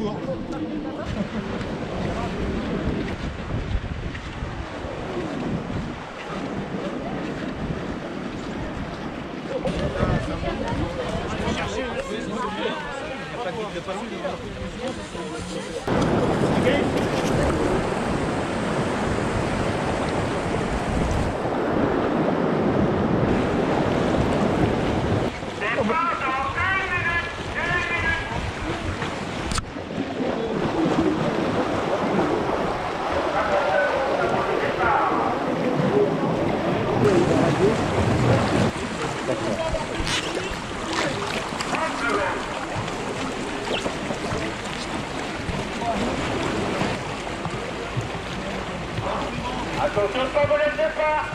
retour. Attention, pas voler le départ.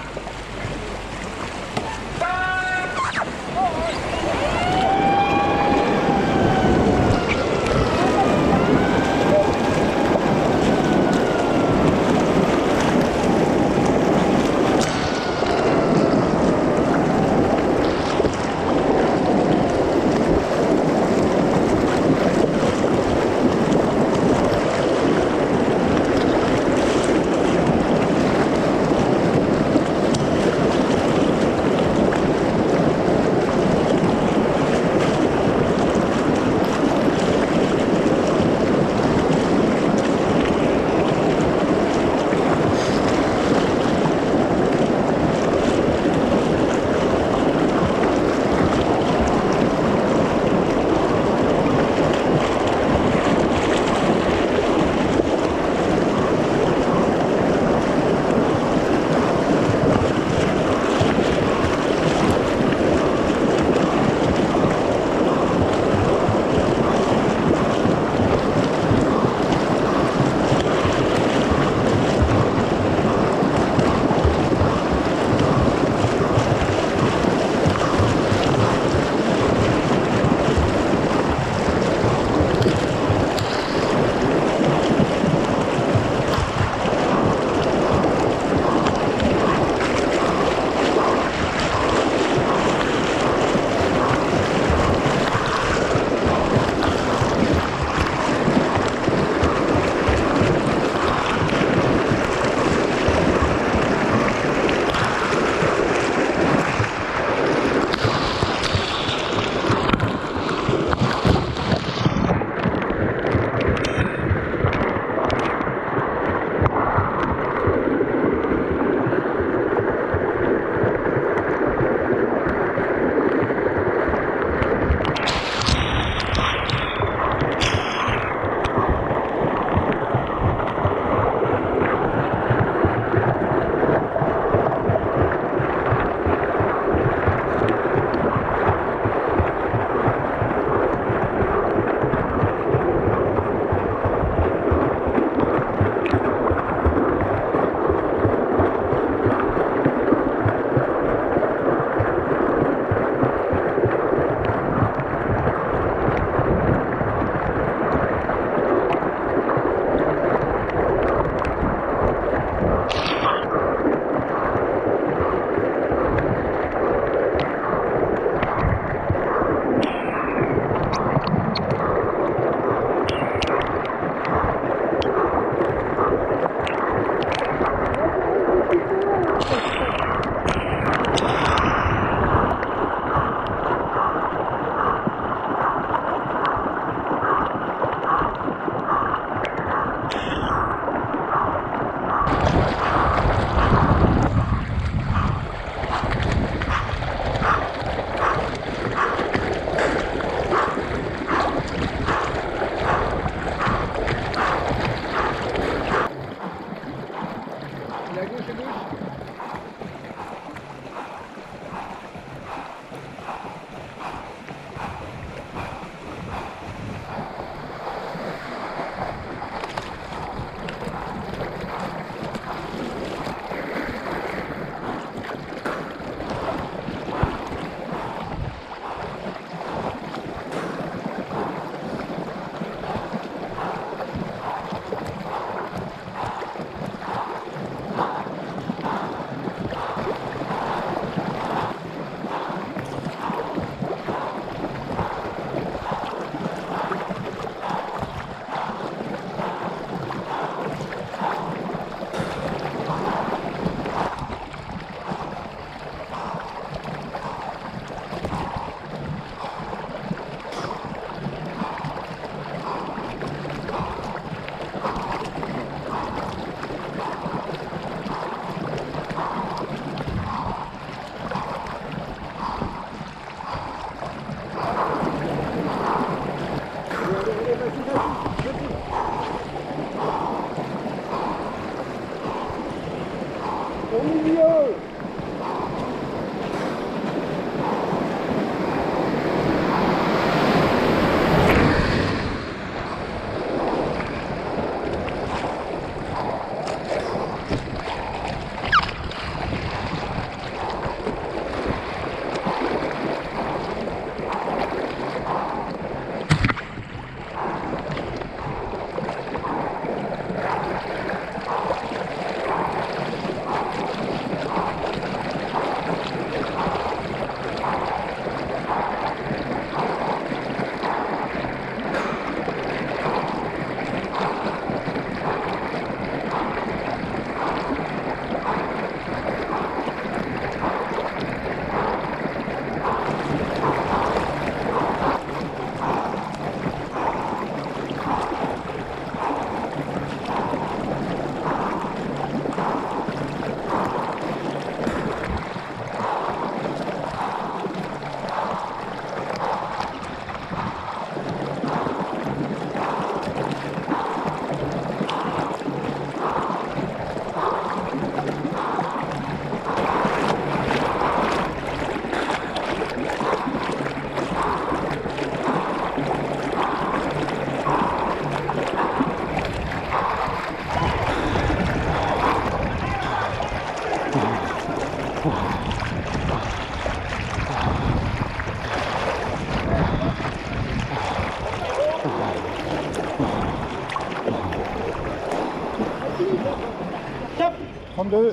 42.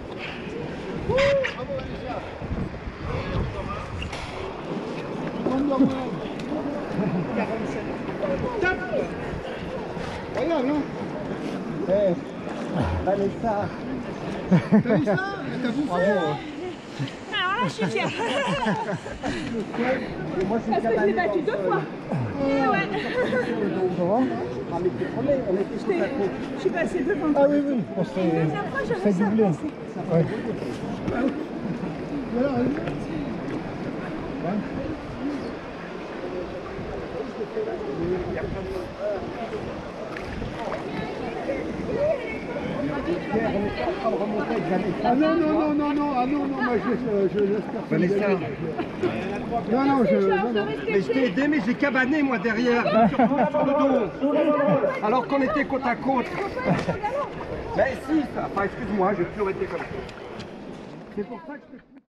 Regarde, non? Vanessa. T'as vu ça? T'as bouffé? Alors là, je suis fière. Moi, Parce que je l'ai battu 2 fois. Ouais. Comment? Ah, mais t'es premier, on était sur la côte. Je suis passée devant. Ah oui, oui, on s'est Deuxième fois, j'avais ça doublé. passé. Ouais. Voilà, allez. Ah non, non, non, non, non, ah non, non, moi je laisse personne. Vanessa. Non, non, non, non. Mais je t'ai aidé, mais j'ai cabané moi derrière, sur le dos. Alors qu'on était côte à côte. Mais si, enfin excuse-moi, j'ai toujours été comme ça. C'est pour ça que je te...